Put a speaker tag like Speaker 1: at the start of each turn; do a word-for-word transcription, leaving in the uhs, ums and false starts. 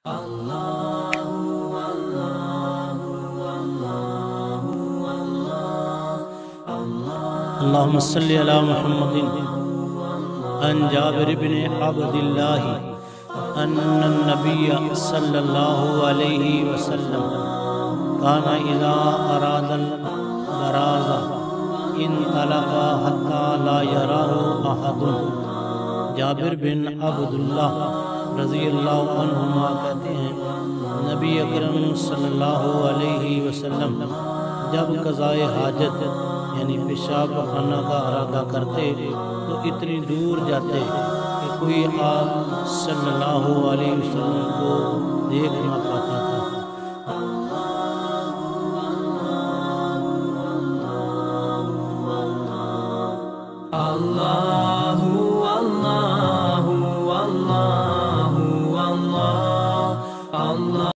Speaker 1: اللهم صل على محمد عن جابر بن عبد الله أن النبي صلى الله عليه وسلم كان إذا أراد البراز انطلق حتى لا يراه أحد۔ جابر بن عبداللہ رضی اللہ عنہما کہتے ہیں نبی اکرم صلی اللہ علیہ وسلم جب قضائے حاجت یعنی پیشاب خانہ کا ارادہ کرتے تو اتنی دور جاتے کہ کوئی آپ صلی اللہ علیہ وسلم کو دیکھ نہ پاتا تھا۔
Speaker 2: اللہ اللہ اللہ اللہ اللہ